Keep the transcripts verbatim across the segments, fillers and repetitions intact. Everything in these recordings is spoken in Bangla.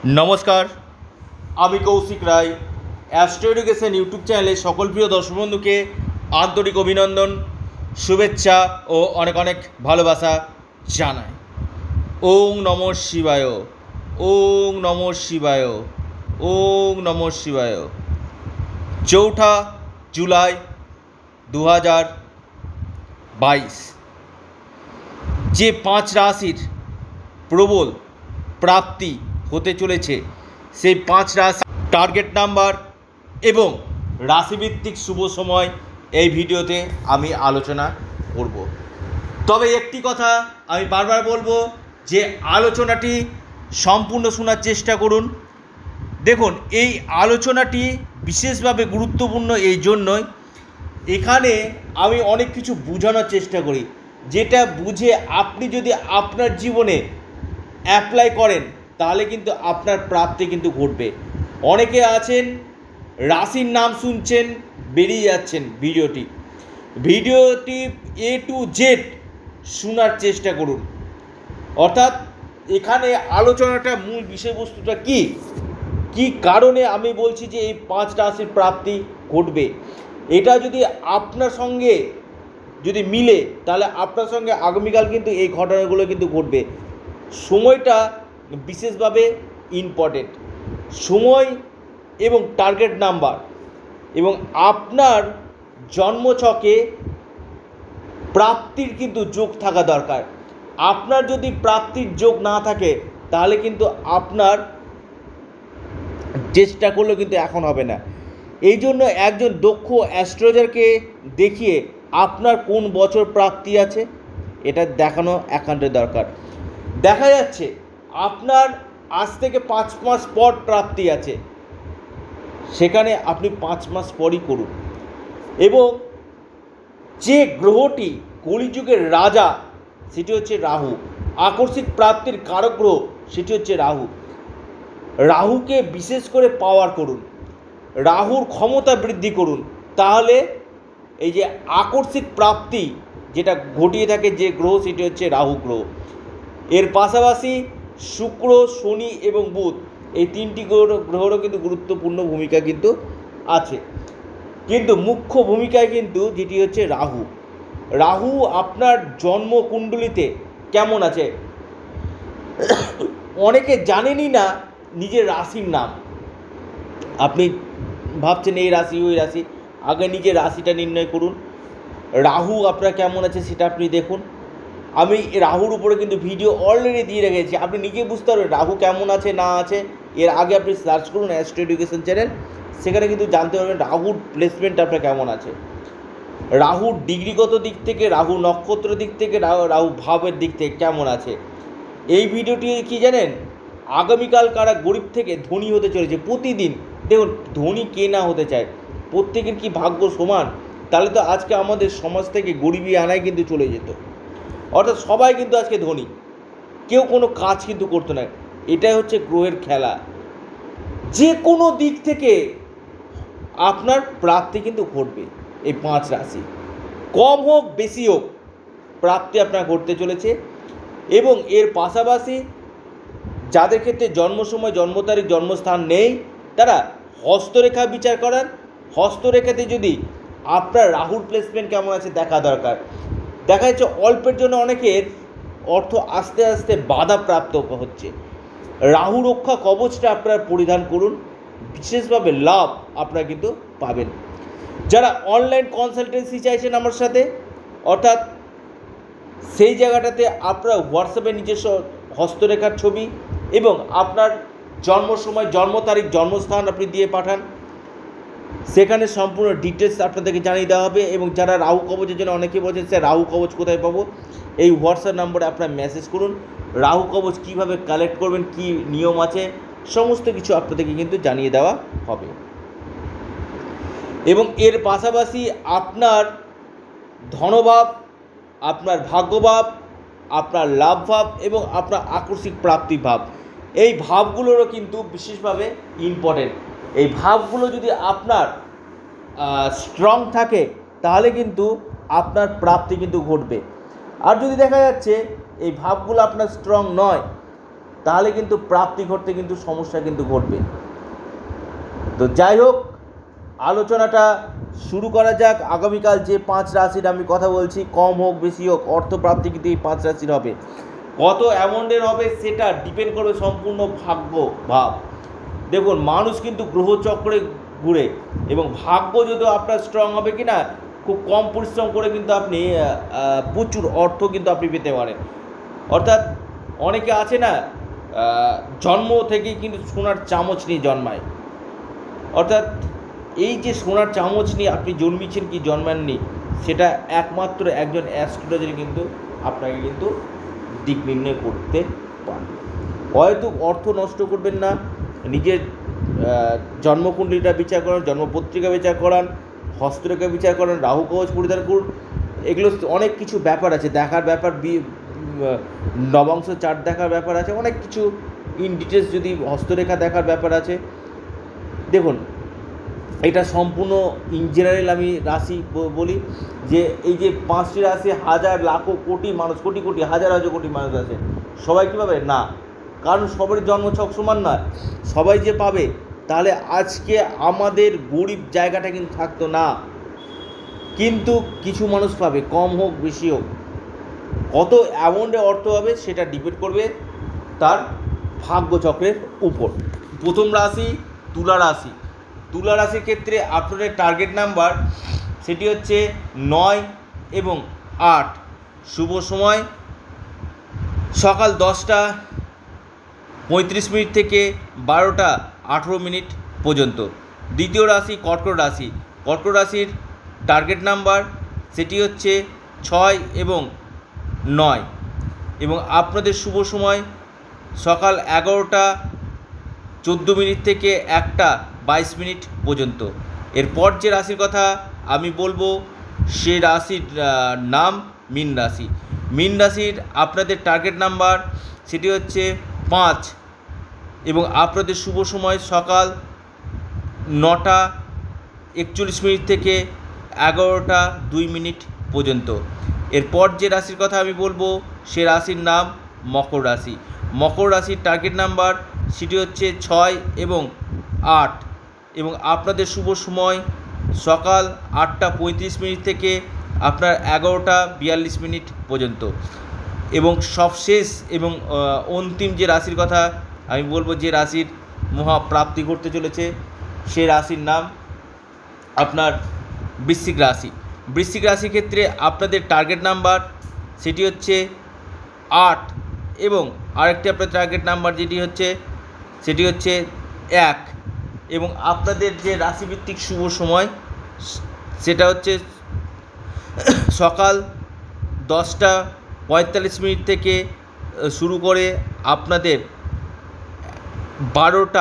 नमस्कार आमी Kaushik Roy astro education YouTube चैनले सकल प्रिय दर्शक बंधु के आंतरिक अभिनंदन शुभेच्छा और अनेक अनेक भालोबासा जानाई। ओम नमः शिवाय, ओम नमः शिवाय, ओम नमः शिवाय। चौठा जुलाई दो हज़ार बाईस जे पाँच राशिर प्रबल प्राप्ति होते चले से पाँच राशि टार्गेट नम्बर एवं राशिभित्तिक शुभ समय এই ভিডিওতে আমি আলোচনা করব। তবে একটি কথা আমি বারবার বলবো যে আলোচনাটি সম্পূর্ণ শোনার চেষ্টা করুন। দেখুন এই আলোচনাটি বিশেষভাবে গুরুত্বপূর্ণ এই জন্যই এখানে আমি অনেক কিছু বোঝানোর চেষ্টা করি, যেটা বুঝে আপনি যদি আপনার জীবনে অ্যাপ্লাই করেন তাহলে কিন্তু আপনার প্রাপ্তি কিন্তু ঘটবে। অনেকে আছেন রাশির নাম শুনছেন বেরিয়ে যাচ্ছেন ভিডিওটি ভিডিওটি এ টু জেড শোনার চেষ্টা করুন। অর্থাৎ এখানে আলোচনাটা মূল বিষয়বস্তুটা কি কি কারণে আমি বলছি যে এই পাঁচ রাশির প্রাপ্তি ঘটবে, এটা যদি আপনার সঙ্গে যদি মিলে তাহলে আপনার সঙ্গে আগামীকাল কিন্তু এই ঘটনাগুলো কিন্তু ঘটবে। সময়টা বিশেষভাবে ইম্পর্টেন্ট, সময় এবং টার্গেট নাম্বার এবং আপনার জন্মছকে প্রাপ্তির কিন্তু যোগ থাকা দরকার। আপনার যদি প্রাপ্তির যোগ না থাকে তাহলে কিন্তু আপনার চেষ্টা করলেও কিন্তু এখন হবে না। এই জন্য একজন দক্ষ অ্যাস্ট্রোলজারকে দেখিয়ে আপনার কোন বছর প্রাপ্তি আছে এটা দেখানো একান্ত দরকার। দেখা যাচ্ছে আপনার আজ থেকে পাঁচ মাস পর প্রাপ্তি আছে, সেখানে আপনি পাঁচ মাস পরই করুন। এবং যে গ্রহটি কলিযুগের রাজা সেটি হচ্ছে রাহু, আকস্মিক প্রাপ্তির কারক গ্রহ সেটি হচ্ছে রাহু। রাহুকে বিশেষ করে পাওয়ার করুন, রাহুর ক্ষমতা বৃদ্ধি করুন, তাহলে এই যে আকস্মিক প্রাপ্তি যেটা ঘটিয়ে থাকে যে গ্রহ সেটি হচ্ছে রাহু গ্রহ। এর পাশাপাশি শুক্র, শনি এবং বুধ এই তিনটি গ্রহ গ্রহেরও কিন্তু গুরুত্বপূর্ণ ভূমিকা কিন্তু আছে, কিন্তু মুখ্য ভূমিকায় কিন্তু যেটি হচ্ছে রাহু। রাহু আপনার জন্মকুণ্ডলিতে কেমন আছে অনেকে জানেনই না নিজের রাশির নাম। আপনি ভাবছেন এই রাশি ওই রাশি, আগে নিজের রাশিটা নির্ণয় করুন। রাহু আপনার কেমন আছে সেটা আপনি দেখুন। আমি রাহুর উপরে কিন্তু ভিডিও অলরেডি দিয়ে রেখেছি, আপনি নিজে বুঝতে পারবেন রাহু কেমন আছে না আছে। এর আগে আপনি সার্চ করুন অ্যাস্ট্রো এডুকেশন চ্যানেল, সেখানে কিন্তু জানতে পারবেন রাহুর প্লেসমেন্ট আপনার কেমন আছে। রাহুর ডিগ্রিগত দিক থেকে, রাহু নক্ষত্র দিক থেকে, রাহু রাহু ভাবের দিক থেকে কেমন আছে। এই ভিডিওটি কি জানেন, আগামীকাল কারা গরিব থেকে ধনী হতে চলেছে প্রতিদিন। দেখুন ধনী কে না হতে চায়, প্রত্যেকের কি ভাগ্য সমান? তাহলে তো আজকে আমাদের সমাজ থেকে গরিবী আনায় কিন্তু চলে যেত। অর্থাৎ সবাই কিন্তু আজকে ধনী, কেউ কোনো কাজ কিন্তু করতো না। এটাই হচ্ছে গ্রহের খেলা। যে কোনো দিক থেকে আপনার প্রাপ্তি কিন্তু ঘটবে। এই পাঁচ রাশি কম হোক বেশি হোক প্রাপ্তি আপনার ঘটতে চলেছে। এবং এর পাশাপাশি যাদের ক্ষেত্রে জন্ম সময়, জন্ম তারিখ, জন্মস্থান নেই তারা হস্তরেখা বিচার করান। হস্তরেখাতে যদি আপনার রাহুর প্লেসমেন্ট কেমন আছে দেখা দরকার। দেখা যাচ্ছে অল্পের জন্য অনেকের অর্থ আস্তে আস্তে বাধা প্রাপ্ত হচ্ছে। রাহু রক্ষা কবচটা আপনারা পরিধান করুন, বিশেষভাবে লাভ আপনারা কিন্তু পাবেন। যারা অনলাইন কনসালটেন্সি চাইছেন আমার সাথে, অর্থাৎ সেই জায়গাটাতে আপনারা হোয়াটসঅ্যাপে নিজস্ব হস্তরেখার ছবি এবং আপনার জন্ম সময়, জন্ম তারিখ, জন্মস্থান আপনি দিয়ে পাঠান, সেখানে সম্পূর্ণ ডিটেলস আপনাদেরকে জানিয়ে দেওয়া হবে। এবং যারা রাহু কবচের জন্য অনেকে বলছেন স্যার রাহু কবচ কোথায় পাবো, এই হোয়াটসঅ্যাপ নম্বরে আপনারা মেসেজ করুন। রাহু কবচ কীভাবে কালেক্ট করবেন, কি নিয়ম আছে, সমস্ত কিছু আপনাদেরকে কিন্তু জানিয়ে দেওয়া হবে। এবং এর পাশাপাশি আপনার ধনভাব, আপনার ভাগ্যভাব, আপনার লাভভাব এবং আপনার আকস্মিক প্রাপ্তি ভাব, এই ভাবগুলোরও কিন্তু বিশেষভাবে ইম্পর্টেন্ট। এই ভাবগুলো যদি আপনার স্ট্রং থাকে তাহলে কিন্তু আপনার প্রাপ্তি কিন্তু ঘটবে। আর যদি দেখা যাচ্ছে এই ভাবগুলো আপনার স্ট্রং নয় তাহলে কিন্তু প্রাপ্তি ঘটতে কিন্তু সমস্যা কিন্তু ঘটবে। তো যাই হোক, আলোচনাটা শুরু করা যাক। আগামীকাল যে পাঁচ রাশির আমি কথা বলছি, কম হোক বেশি হোক, অর্থপ্রাপ্তি কিন্তু এই পাঁচ রাশির হবে। কত অ্যামাউন্টের হবে সেটা ডিপেন্ড করবে সম্পূর্ণ ভাগ্য ভাব। দেখুন, মানুষ কিন্তু গ্রহচক্রে ঘুরে, এবং ভাগ্য যদি আপনার স্ট্রং হবে কি না, খুব কম পরিশ্রম করে কিন্তু আপনি প্রচুর অর্থ কিন্তু আপনি পেতে পারেন। অর্থাৎ অনেকে আছে না, জন্ম থেকেই কিন্তু সোনার চামচ নিয়ে জন্মায়। অর্থাৎ এই যে সোনার চামচ নিয়ে আপনি জন্মেছেন কি জন্মাননি, সেটা একমাত্র একজন অ্যাস্ট্রোলজার কিন্তু আপনাকে কিন্তু দিক নির্ণয় করতে পারে। হয়তো অর্থ নষ্ট করবেন না, নিজের জন্মকুণ্ডলীটা বিচার করান, জন্মপত্রিকা বিচার করান, হস্তরেখা বিচার করান, রাহু কবচ পরিধান করুন। এগুলো অনেক কিছু ব্যাপার আছে, দেখার ব্যাপার, নবাংশ চার্ট দেখার ব্যাপার আছে, অনেক কিছু ইন ডিটেলস যদি হস্তরেখা দেখার ব্যাপার আছে। দেখুন, এটা সম্পূর্ণ ইন জেনারেল আমি রাশি বলি, যে এই যে পাঁচটি রাশি হাজার লাখো কোটি মানুষ, কোটি কোটি হাজার হাজার কোটি মানুষ আছে, সবাই কী পাবে না, কারণ সবারই জন্মছক সমান নয়। সবাই যে পাবে, তাহলে আজকে আমাদের গরিব জায়গাটা কিন্তু থাকতো না। কিন্তু কিছু মানুষ পাবে, কম হোক বেশি হোক। কত অ্যামাউন্টে অর্থ হবে সেটা ডিপেন্ড করবে তার ভাগ্যচক্রের উপর। প্রথম রাশি তুলা রাশি। তুলা রাশির ক্ষেত্রে আপনাদের টার্গেট নাম্বার সেটি হচ্ছে নয় এবং আট। শুভ সময় সকাল দশটা পঁয়ত্রিশ মিনিট থেকে বারোটা আঠেরো মিনিট পর্যন্ত। দ্বিতীয় রাশি কর্কট রাশি। কর্কট রাশির টার্গেট নাম্বার সেটি হচ্ছে ছয় এবং নয়, এবং আপনাদের শুভ সময় সকাল এগারোটা চোদ্দো মিনিট থেকে একটা বাইশ মিনিট পর্যন্ত। এরপর যে রাশির কথা আমি বলবো, সে রাশির নাম মীন রাশি। মীন রাশির আপনাদের টার্গেট নাম্বার সেটি হচ্ছে পাঁচ, এবং আপনাদের শুভ সময় সকাল নটা একচল্লিশ মিনিট থেকে এগারোটা দুই মিনিট পর্যন্ত। এরপর যে রাশির কথা আমি বলবো, সে রাশির নাম মকর রাশি। মকর রাশির টার্গেট নাম্বার সেটি হচ্ছে ছয় এবং আট, এবং আপনাদের শুভ সময় সকাল আটটা পঁয়ত্রিশ মিনিট থেকে আপনার এগারোটা বিয়াল্লিশ মিনিট পর্যন্ত। এবং সবশেষ এবং অন্তিম যে রাশির কথা আমি বলবো, যে রাশির মহাপ্রাপ্তি ঘটতে চলেছে, সে রাশির নাম আপনার বৃশ্চিক রাশি। বৃশ্চিক রাশির ক্ষেত্রে আপনাদের টার্গেট নাম্বার সেটি হচ্ছে আট, এবং আরেকটি আপনার টার্গেট নাম্বার যেটি হচ্ছে সেটি হচ্ছে এক, এবং আপনাদের যে রাশিভিত্তিক শুভ সময় সেটা হচ্ছে সকাল দশটা পঁয়তাল্লিশ মিনিট থেকে শুরু করে আপনাদের বারোটা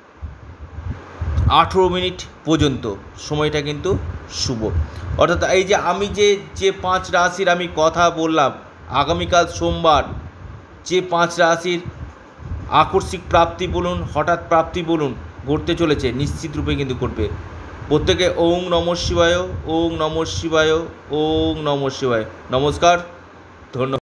আঠেরো মিনিট পর্যন্ত সময়টা কিন্তু শুভ। অর্থাৎ এই যে আমি যে যে পাঁচ রাশির আমি কথা বললাম, আগামীকাল সোমবার যে পাঁচ রাশির আকস্মিক প্রাপ্তি বলুন, হঠাৎ প্রাপ্তি বলুন ঘটতে চলেছে, নিশ্চিত রূপে কিন্তু ঘটবে। প্রত্যেকে ওং নমঃ শিবায়, ওং নমঃ শিবায়, ওং নমঃ শিবায়। নমস্কার, ধন্যবাদ।